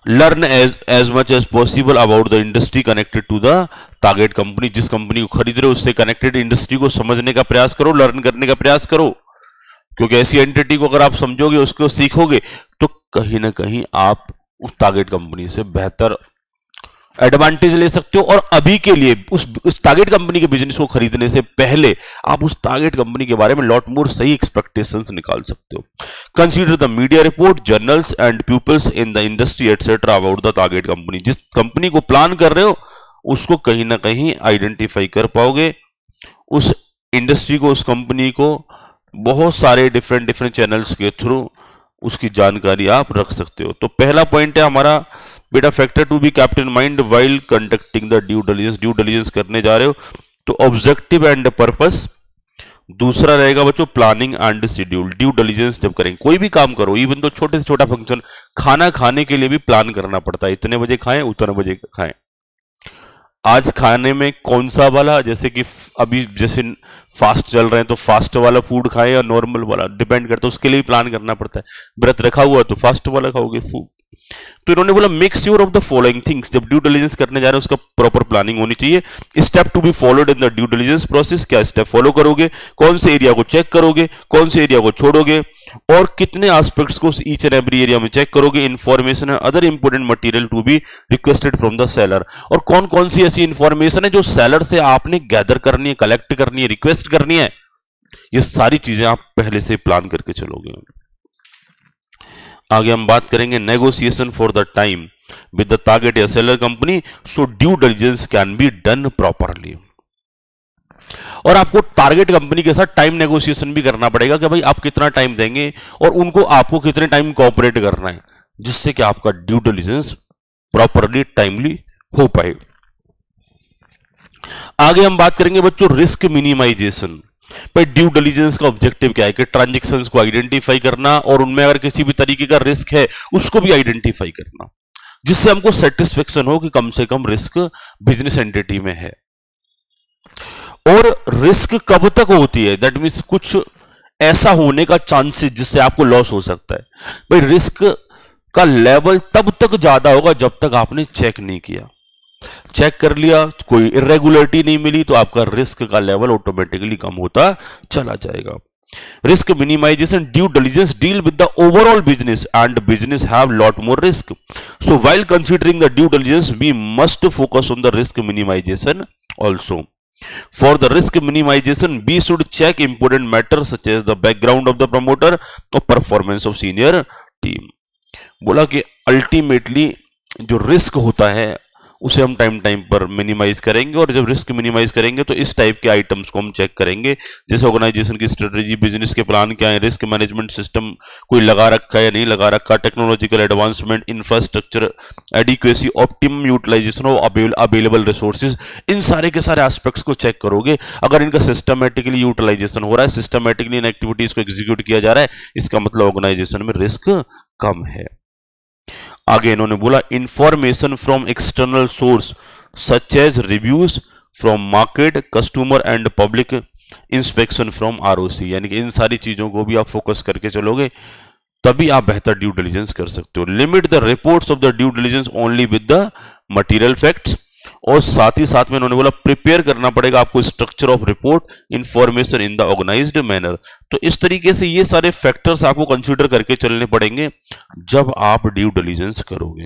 Learn as much as possible about the industry connected to the target company. जिस कंपनी को खरीद रहे हो उससे कनेक्टेड इंडस्ट्री को समझने का प्रयास करो, लर्न करने का प्रयास करो, क्योंकि ऐसी एंटिटी को अगर आप समझोगे, उसको सीखोगे, तो कहीं ना कहीं आप उस टारगेट कंपनी से बेहतर एडवांटेज ले सकते हो। और अभी के लिए उस टारगेट कंपनी के बिजनेस को खरीदने से पहले आप उस टारगेट कंपनी के बारे में लॉट मोर सही एक्सपेक्टेशंस निकाल सकते हो। Consider the media report, journals and peoples in the industry etcetera about the target company. जिस कंपनी को प्लान कर रहे हो उसको कहीं ना कहीं आइडेंटिफाई कर पाओगे, उस इंडस्ट्री को, उस कंपनी को बहुत सारे डिफरेंट चैनल्स के थ्रू उसकी जानकारी आप रख सकते हो। तो पहला पॉइंट है हमारा बेटा, factor to be kept in mind while conducting the due diligence. Due diligence करने जा रहे हो तो ऑब्जेक्टिव एंड पर्पस। दूसरा रहेगा बच्चों planning and schedule. Due diligence जब करेंगे, कोई भी काम करो, इवन तो छोटे से छोटा फंक्शन, खाना खाने के लिए भी प्लान करना पड़ता है, इतने बजे खाएं, उतने बजे खाएं। आज खाने में कौन सा वाला, जैसे कि अभी जैसे फास्ट चल रहे हैं तो फास्ट वाला फूड खाएं या नॉर्मल वाला, डिपेंड करता है, उसके लिए प्लान करना पड़ता है। व्रत रखा हुआ तो फास्ट वाला खाओगे फूड। तो इन्होंने बोला make sure of the following things. जब ड्यू डिलिजेंस करने जा रहे हैं उसका प्रॉपर प्लानिंग होनी चाहिए। Step to be followed in the due diligence process. क्या स्टेप फॉलो करोगे, कौन से एरिया को चेक करोगे, कौन से एरिया को छोड़ोगे, और कितने एस्पेक्ट्स को ईच एंड एवरी एरिया में चेक करोगे। Information and other important material to be requested from the seller. और कौन कौन सी ऐसी इंफॉर्मेशन है जो सेलर से आपने गैदर करनी है, कलेक्ट करनी है, रिक्वेस्ट करनी है, ये सारी चीजें आप पहले से प्लान करके चलोगे। आगे हम बात करेंगे negotiation for the time with the target या seller company, so due diligence can be done properly. और आपको टारगेट कंपनी के साथ टाइम नेगोशिएशन भी करना पड़ेगा कि भाई आप कितना टाइम देंगे और उनको आपको कितने टाइम कोऑपरेट करना है, जिससे कि आपका ड्यू डिलिजेंस प्रॉपरली टाइमली हो पाए। आगे हम बात करेंगे बच्चों रिस्क मिनिमाइजेशन। भाई ड्यू डिलिजेंस का ऑब्जेक्टिव क्या है कि ट्रांजैक्शंस को आइडेंटिफाई करना और उनमें अगर किसी भी तरीके का रिस्क है उसको भी आइडेंटिफाई करना, जिससे हमको सेटिस्फेक्शन हो कि कम से कम रिस्क बिजनेस एंटिटी में है। और रिस्क कब तक होती है, दैट मीन्स कुछ ऐसा होने का चांसेस जिससे आपको लॉस हो सकता है। भाई रिस्क का लेवल तब तक ज्यादा होगा जब तक आपने चेक नहीं किया। चेक कर लिया, कोई इरेगुलरिटी नहीं मिली, तो आपका रिस्क का लेवल ऑटोमेटिकली कम होता चला जाएगा। Risk minimization, due diligence deal with the overall business and business have lot more risk, so while considering the due diligence we must focus on the risk minimization also. For the risk minimization, we should check important matters such as the background of the promoter or performance of senior team। बोला कि ultimately जो risk होता है उसे हम time पर minimise करेंगे, और जब रिस्क मिनिमाइज करेंगे तो इस टाइप के आइटम्स को हम चेक करेंगे, जैसे ऑर्गेनाइजेशन की स्ट्रेटेजी, बिजनेस के प्लान क्या है, रिस्क मैनेजमेंट सिस्टम कोई लगा रखा है या नहीं लगा रखा, technological advancement, infrastructure adequacy, optimum utilization of available resources. इन सारे के सारे एस्पेक्ट्स को चेक करोगे। अगर इनका सिस्टमेटिकली यूटिलाइजेशन हो रहा है, सिस्टमेटिकली इन एक्टिविटीज को एग्जीक्यूट किया जा रहा है, इसका मतलब ऑर्गेनाइजेशन में रिस्क कम है। आगे इन्होंने बोला information from external source such as reviews from market, customer and public, inspection from ROC. यानी कि इन सारी चीजों को भी आप फोकस करके चलोगे तभी आप बेहतर ड्यू डिलिजेंस कर सकते हो। Limit the reports of the due diligence only with the material facts, और साथ ही साथ में उन्होंने बोला प्रिपेयर करना पड़ेगा आपको structure of report, information in the organised manner. तो इस तरीके से ये सारे फैक्टर्स आपको कंसीडर करके चलने पड़ेंगे जब आप ड्यू डिलिजेंस करोगे।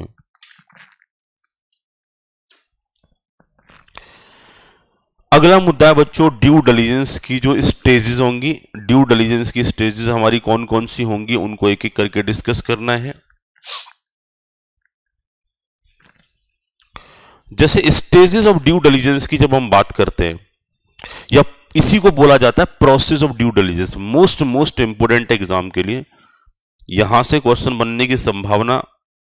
अगला मुद्दा है बच्चों ड्यू डिलिजेंस की जो स्टेजेस होंगी। ड्यू डिलिजेंस की स्टेजेस हमारी कौन कौन सी होंगी उनको एक एक करके डिस्कस करना है। जैसे स्टेजेस ऑफ ड्यू डिलिजेंस की जब हम बात करते हैं, या इसी को बोला जाता है process of due diligence. Most important exam के लिए यहां से क्वेश्चन बनने की संभावना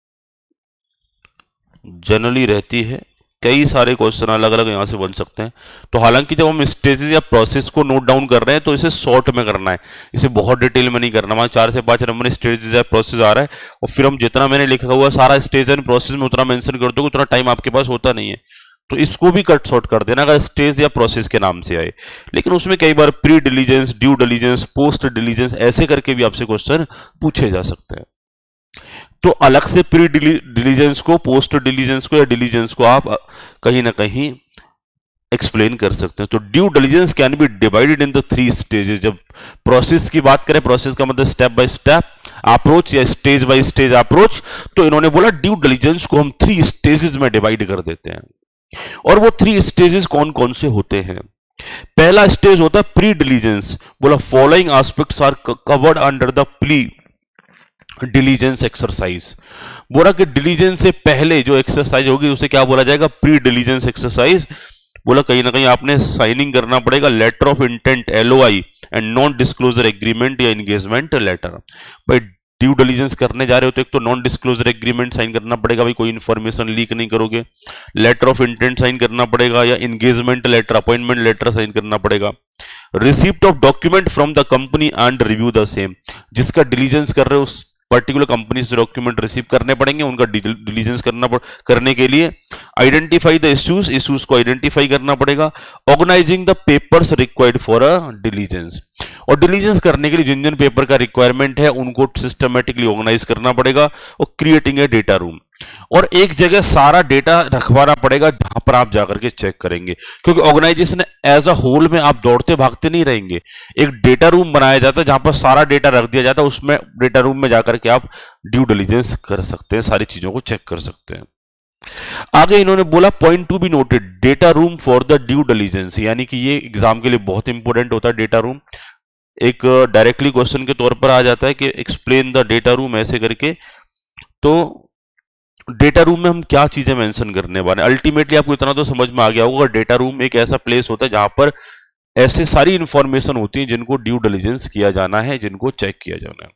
जनरली रहती है। कई सारे क्वेश्चन अलग अलग यहां से बन सकते हैं। तो हालांकि जब हम स्टेजेस या प्रोसेस को नोट डाउन कर रहे हैं तो इसे शॉर्ट में करना है, इसे बहुत डिटेल में नहीं करना। वहां 4 से 5 नंबर स्टेजेस या प्रोसेस आ रहा है और फिर हम जितना मैंने लिखा हुआ सारा स्टेज एंड प्रोसेस में उतना मेंशन कर दो, उतना टाइम आपके पास होता नहीं है। तो इसको भी कट शॉर्ट कर देना अगर स्टेज या प्रोसेस के नाम से आए। लेकिन उसमें कई बार pre diligence, due diligence, post diligence ऐसे करके भी आपसे क्वेश्चन पूछे जा सकते हैं। तो अलग से प्री डिलीजेंस को, पोस्ट डिलीजेंस को या डिलीजेंस को आप कहीं ना कहीं एक्सप्लेन कर सकते हैं। तो due diligence can be divided in the 3 stages. जब प्रोसेस की बात करें, प्रोसेस का मतलब स्टेप बाय स्टेप अप्रोच या स्टेज बाय स्टेज अप्रोच, तो इन्होंने बोला ड्यू डिलीजेंस को हम 3 स्टेजेस में डिवाइड कर देते हैं। और वो 3 स्टेजेस कौन कौन से होते हैं? पहला स्टेज होता है प्री डिलीजेंस। बोला following aspects are covered under the pre diligence exercise. बोला कि डिलीजेंस से पहले जो एक्सरसाइज होगी उसे क्या बोला जाएगा? Pre diligence exercise. बोला कहीं ना कहीं आपने साइनिंग करना पड़ेगा letter of intent LOI and non disclosure agreement या एंगेजमेंट लेटर। भाई ड्यू डिलीजेंस करने जा रहे हो तो एक तो नॉन डिस्क्लोजर एग्रीमेंट साइन करना पड़ेगा, भाई कोई इंफॉर्मेशन लीक नहीं करोगे। लेटर ऑफ इंटेंट साइन करना पड़ेगा या engagement letter, appointment letter sign करना पड़ेगा। Receipt of document from the company and review the same. जिसका डिलीजेंस कर रहे हो उस पर्टिकुलर कंपनी से डॉक्यूमेंट रिसीव करने पड़ेंगे, उनका डिलीजेंस करने के लिए आइडेंटिफाई द इश्यूज को आइडेंटिफाई करना पड़ेगा। Organising the papers required for a diligence. और डिलीजेंस करने के लिए जिन जिन पेपर का रिक्वायरमेंट है उनको सिस्टमेटिकली ऑर्गेनाइज करना पड़ेगा। और क्रिएटिंग ए डेटा रूम, और एक जगह सारा डेटा रखवाना पड़ेगा जहां पर आप जाकर के चेक करेंगे, क्योंकि ऑर्गेनाइजेशन एज अ होल में आप दौड़ते भागते नहीं रहेंगे। एक डेटा रूम बनाया जाता है जहां पर सारा डेटा रख दिया जाता है, उसमें डेटा रूम में जाकर के आप ड्यू डिलीजेंस कर सकते हैं, सारी चीजों को चेक कर सकते हैं। आगे इन्होंने बोला point to be noted, data room for the due diligence, यानी कि ये एग्जाम के लिए बहुत इंपॉर्टेंट होता है डेटा रूम। एक डायरेक्टली क्वेश्चन के तौर पर आ जाता है कि एक्सप्लेन द डेटा रूम ऐसे करके। तो डेटा रूम में हम क्या चीजें मेंशन करने वाले हैं, अल्टीमेटली आपको इतना तो समझ में आ गया होगा। डेटा रूम एक ऐसा प्लेस होता है जहां पर ऐसे सारी इंफॉर्मेशन होती है जिनको ड्यू डिलीजेंस किया जाना है, जिनको चेक किया जाना है।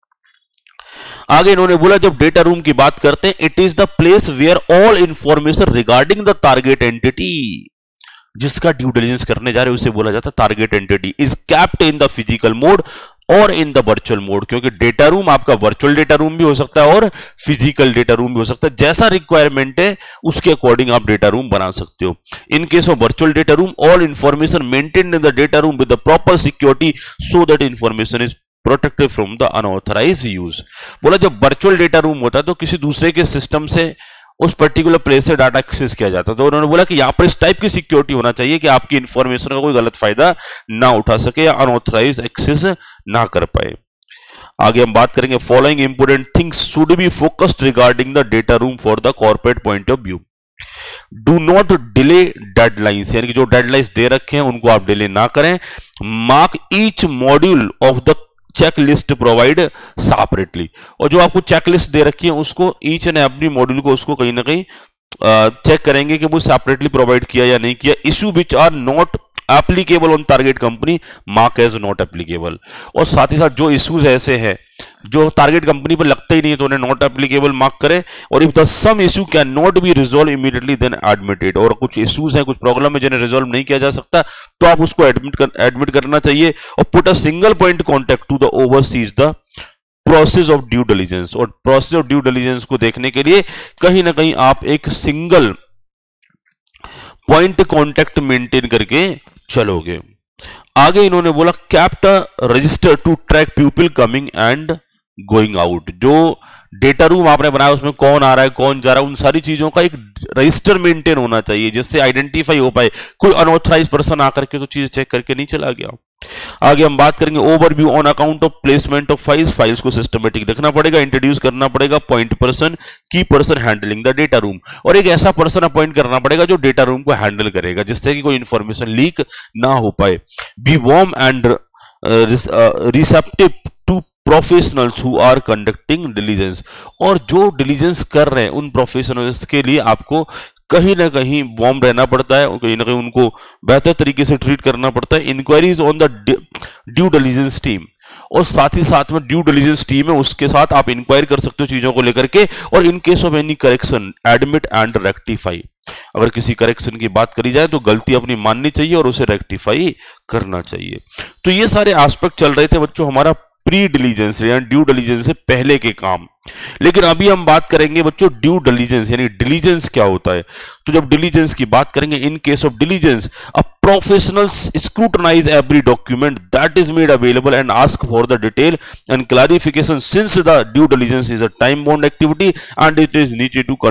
आगे इन्होंने बोला जब डेटा रूम की बात करते हैं, it is the place where all information regarding the target entity, जिसका ड्यू डिलीजेंस करने जा रहे हैं उसे बोला जाता है target entity, is kept in the physical mode और इन द वर्चुअल मोड। क्योंकि डेटा रूम आपका वर्चुअल डेटा रूम भी हो सकता है और फिजिकल डेटा रूम भी हो सकता है, जैसा रिक्वायरमेंट है उसके अकॉर्डिंग आप डेटा रूम बना सकते हो। In case of virtual data room, all information maintained in the data room with the proper security so that information is protected from the unauthorised use. बोला जब वर्चुअल डेटा रूम होता है तो किसी दूसरे के सिस्टम से उस पर्टिकुलर प्लेस से डाटा एक्सेस किया जाता है, तो उन्होंने बोला कि यहां पर इस टाइप की सिक्योरिटी होना चाहिए कि आपकी इंफॉर्मेशन का कोई गलत फायदा ना उठा सके या अनऑथराइज्ड एक्सेस ना कर पाए। आगे हम बात करेंगे following important things should be focused regarding the data room for the corporate point of view. Do not delay deadlines, यानी कि जो डेडलाइंस दे रखे हैं उनको आप डिले ना करें। Mark each module of the check list provide separately, और जो आपको चेक लिस्ट दे रखी है उसको ईच एंड एवरी मॉड्यूल को उसको कहीं ना कहीं चेक करेंगे कि वो सेपरेटली प्रोवाइड किया या नहीं किया। Issue which are not applicable on target company mark as not applicable, और साथ ही साथ जो इश्यूज ऐसे हैं जो टारगेट कंपनी पर लगते ही नहीं है तो उन्हें नॉट एप्लीकेबल मार्क करें। और if the some issue can not be resolve immediately then admit it, और कुछ इश्यूज हैं, कुछ प्रॉब्लम है जिन्हें रिजॉल्व नहीं किया जा सकता तो आप उसको एडमिट करना चाहिए। और put a single point contact to the oversees the process of due diligence, और प्रोसेस ऑफ ड्यू डिलीजेंस को देखने के लिए कहीं ना कहीं आप एक सिंगल पॉइंट कॉन्टेक्ट मेंटेन करके चलोगे। आगे इन्होंने बोला kept register to track people coming and going out. जो डेटा रूम आपने बनाया उसमें कौन आ रहा है कौन जा रहा है उन सारी चीजों का एक रजिस्टर मेंटेन होना चाहिए जिससे आइडेंटिफाई हो पाए, कोई अनऑथराइज पर्सन आकर के तो चीज चेक करके नहीं चला गया। आगे हम बात करेंगे overview on account of placement of files, files को सिस्टमेटिक रखना पड़ेगा, इंट्रोड्यूस करना पड़ेगा point person, key person handling the data room, और एक ऐसा पर्सन अपॉइंट करना पड़ेगा जो डेटा रूम को हैंडल करेगा जिससे कि कोई इंफॉर्मेशन लीक ना हो पाए। Be warm and receptive to professionals who are conducting diligence, और जो डिलीजेंस कर रहे हैं उन प्रोफेशनल्स के लिए आपको कहीं ना कहीं वार्म रहना पड़ता है, कहीं ना कहीं उनको बेहतर तरीके से ट्रीट करना पड़ता है। Inquiries on the due diligence team, और साथ ही साथ में ड्यू डिलीजेंस टीम है उसके साथ आप इंक्वायर कर सकते हो चीजों को लेकर के। और in case of any correction admit and rectify, अगर किसी करेक्शन की बात करी जाए तो गलती अपनी माननी चाहिए और उसे रेक्टिफाई करना चाहिए। तो ये सारे एस्पेक्ट चल रहे थे बच्चों हमारा प्री डिलीजेंस या ड्यू डिलीजेंस से पहले के काम। लेकिन अभी हम बात करेंगे बच्चों ड्यू डिलीजेंस यानी डिलीजेंस क्या होता है। तो जब डिलीजेंस की बात करेंगे, in case of diligence a professional scrutinise every document that is made available and ask for the detail and clarification since the due diligence is a time bound activity and it is needed to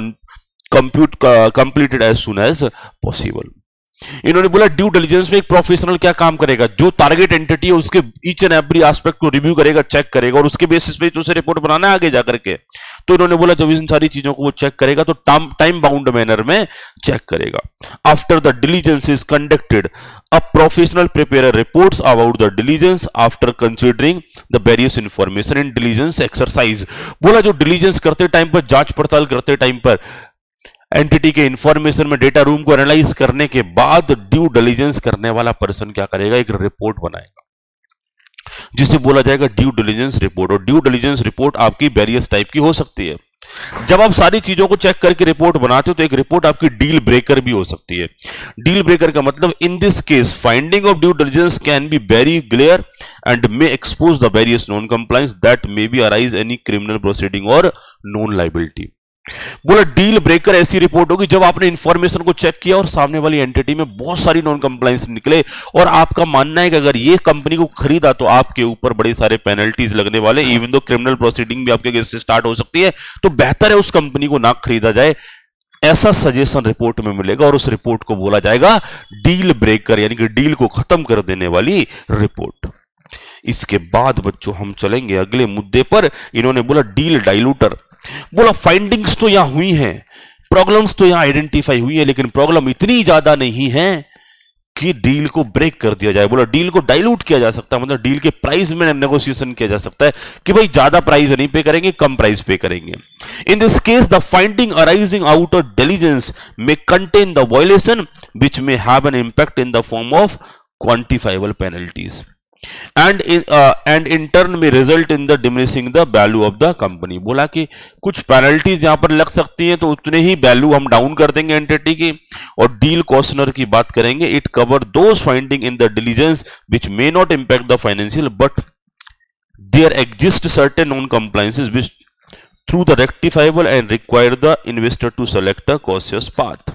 completed as soon as possible. इन्होंने बोला due diligence में एक professional क्या काम करेगा, जो target entity है उसके ईच एंड एवरी एस्पेक्ट को रिव्यू करेगा, चेक करेगा और उसके बेसिस पे उसे रिपोर्ट बनाना है आगे जाकर के। तो इन्होंने बोला जब इन सारी चीजों को वो चेक करेगा तो टाइम बाउंड मैनर में चेक करेगा। After the diligence is conducted a professional prepare reports about the diligence after considering the various information in diligence exercise. बोला जो डिलीजेंस करते टाइम पर, जांच पड़ताल करते टाइम पर एंटिटी के इंफॉर्मेशन में डेटा रूम को एनालाइज करने के बाद ड्यू डिलीजेंस करने वाला पर्सन क्या करेगा, एक रिपोर्ट बनाएगा जिसे बोला जाएगा ड्यू डिलीजेंस रिपोर्ट। और ड्यू डिलीजेंस रिपोर्ट आपकी वेरियस टाइप की हो सकती है। जब आप सारी चीजों को चेक करके रिपोर्ट बनाते हो तो एक रिपोर्ट आपकी डील ब्रेकर भी हो सकती है। डील ब्रेकर का मतलब in this case finding of due diligence can be very clear and may expose the various non compliance that may be arise any criminal proceeding और नॉन लायबिलिटी। बोला deal breaker ऐसी report होगी जब आपने information को check किया और सामने वाली एंटिटी में बहुत सारी नॉन कंप्लायंस निकले और आपका मानना है कि अगर ये कंपनी को खरीदा तो आपके ऊपर बड़े सारे पेनल्टीज लगने वाले, इवन दो क्रिमिनल प्रोसीडिंग भी आपके अगेंस्ट से स्टार्ट हो सकती है, तो बेहतर है उस कंपनी को ना खरीदा जाए, ऐसा सजेशन रिपोर्ट में मिलेगा और उस रिपोर्ट को बोला जाएगा डील ब्रेकर यानी कि डील को खत्म कर देने वाली रिपोर्ट। इसके बाद बच्चों हम चलेंगे अगले मुद्दे पर। इन्होंने बोला डील डाइल्यूटर। बोला फाइंडिंग्स तो यहां हुई हैं, प्रॉब्लम्स तो यहां आइडेंटिफाई हुई है, लेकिन प्रॉब्लम इतनी ज्यादा नहीं है कि डील को ब्रेक कर दिया जाए। बोला डील को डाइल्यूट किया जा सकता है, मतलब डील के प्राइस में नेगोशिएशन किया जा सकता है कि भाई ज्यादा प्राइस नहीं पे करेंगे, कम प्राइस पे करेंगे। In this case the finding arising out of diligence may contain the violation which may have an impact in the form of quantifiable penalties and in turn may result in the diminishing the value of the company। बोला कि कुछ penalties यहां पर लग सकती हैं तो उतने ही वैल्यू हम डाउन कर देंगे एंटिटी की। और डील कॉस्टनर की बात करेंगे, it cover those finding in the diligence which may not impact the financial but there exist certain non compliances which through the rectifiable and require the investor to select a cautious path.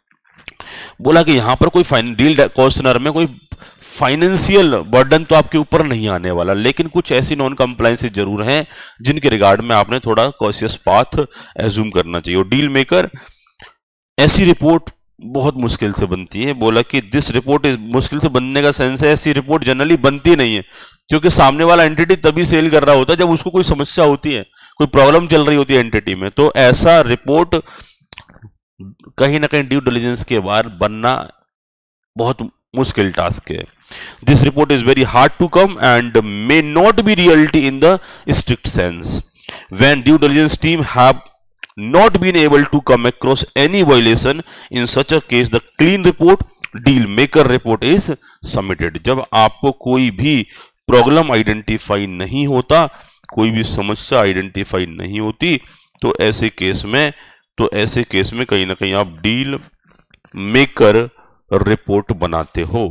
बोला कि यहां पर कोई deal Costner में कोई financial burden तो आपके ऊपर नहीं आने वाला, लेकिन कुछ ऐसी नॉन कंप्लायंसेस जरूर हैं जिनके रिगार्ड में आपने थोड़ा कॉशियस पाथ एज्यूम करना चाहिए। और डील मेकर ऐसी रिपोर्ट बहुत मुश्किल से बनती है। बोला कि दिस रिपोर्ट इस मुश्किल से बनने का सेंस है ऐसी रिपोर्ट जनरली बनती नहीं है, क्योंकि सामने वाला एंटिटी तभी सेल कर रहा होता है जब उसको कोई समस्या होती है, कोई प्रॉब्लम चल रही होती है एंटिटी में। तो ऐसा रिपोर्ट कहीं ना कहीं ड्यू डिलीजेंस के बाद बनना बहुत मुश्किल टास्क है। This report is very hard to come and may not be reality in the strict sense when due diligence team have not been able to come across any violation. In such a case the clean report deal maker report is submitted। जब आपको कोई भी problem identify नहीं होता, कोई भी समस्या identify नहीं होती, तो ऐसे केस में कहीं ना कहीं आप डील मेकर रिपोर्ट बनाते हो।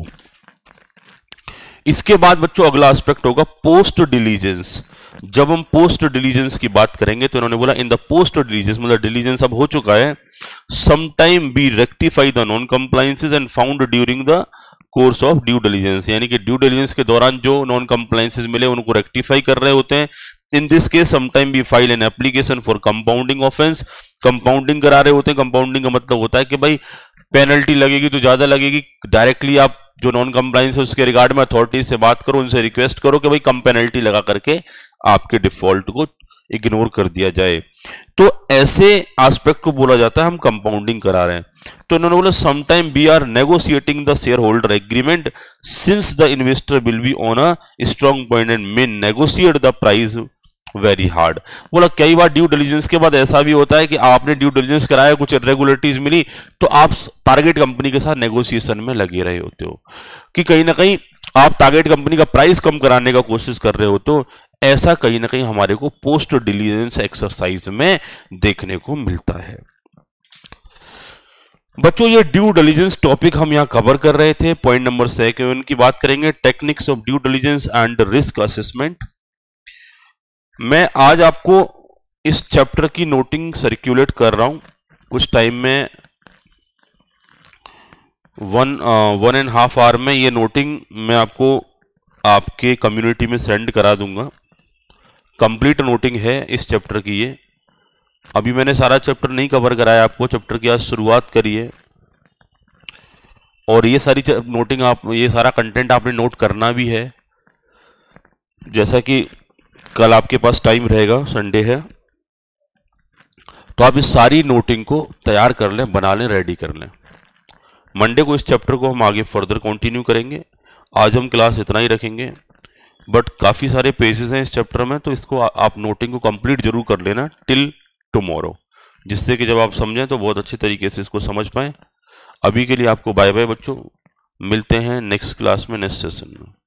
इसके बाद बच्चों अगला एस्पेक्ट होगा पोस्ट डिलीजेंस। जब हम पोस्ट डिलीजेंस की बात करेंगे तो इन्होंने बोला इन द पोस्ट डिलीजेंस, मतलब डिलीजेंस अब हो चुका है, sometime be rectify the non compliances and found during the course of due diligence. यानी कि ड्यू डिलीजेंस के दौरान जो नॉन कंप्लायंसेस मिले उनको रेक्टिफाई कर रहे होते हैं। In this case sometime be file an application for compounding offence. Compounding करा रहे होते हैं। कंपाउंडिंग का मतलब होता है कि भाई पेनल्टी लगेगी तो ज्यादा लगेगी, डायरेक्टली आप जो नॉन कंप्लायंस है उसके रिगार्ड में अथॉरिटी से बात करो, उनसे रिक्वेस्ट करो कि भाई कम पेनल्टी लगा करके आपके डिफॉल्ट को इग्नोर कर दिया जाए। तो ऐसे एस्पेक्ट को बोला जाता है हम कंपाउंडिंग करा रहे हैं। तो इन्होंने बोला sometime we are negotiating the shareholder agreement since the investor will be on a strong point and may negotiate the price very hard. बोला कई बार ड्यू डिलीजेंस के बाद ऐसा भी होता है कि आपने ड्यू डिलीजेंस कराया, कुछ इरेगुलरिटीज मिली, तो आप टारगेट कंपनी के साथ नेगोशिएशन में लगे रहे होते हो कि कहीं ना कहीं आप टारगेट कंपनी का प्राइस कम कराने का कोशिश कर रहे हो। तो ऐसा कहीं ना कहीं हमारे को पोस्ट डिलीजेंस एक्सरसाइज में देखने को मिलता है। बच्चों ये ड्यू डिलीजेंस टॉपिक हम यहां कवर कर रहे थे। पॉइंट नंबर 7 की बात करेंगे, techniques of due diligence and risk assessment. मैं आज आपको इस चैप्टर की नोटिंग सर्कुलेट कर रहा हूं। कुछ टाइम में 1.5 आवर में ये नोटिंग मैं आपको आपके कम्युनिटी में सेंड करा दूंगा। कंप्लीट नोटिंग है इस चैप्टर की। ये अभी मैंने सारा चैप्टर नहीं कवर कराया आपको, चैप्टर की आज शुरुआत करी है और ये सारी नोटिंग ये सारा कंटेंट आपने नोट करना भी है। जैसा कि कल आपके पास टाइम रहेगा, संडे है, तो आप इस सारी नोटिंग को तैयार कर लें, बना लें, रेडी कर लें। मंडे को इस चैप्टर को हम आगे फर्दर कंटिन्यू करेंगे। आज हम क्लास इतना ही रखेंगे, बट काफ़ी सारे पेजेस हैं इस चैप्टर में, तो इसको आप नोटिंग को कंप्लीट जरूर कर लेना टिल टुमारो, जिससे कि जब आप समझें तो बहुत अच्छी तरीके से इसको समझ पाएं। अभी के लिए आपको बाय बाय बच्चों, मिलते हैं नेक्स्ट क्लास में, नेक्स्ट सेशन में।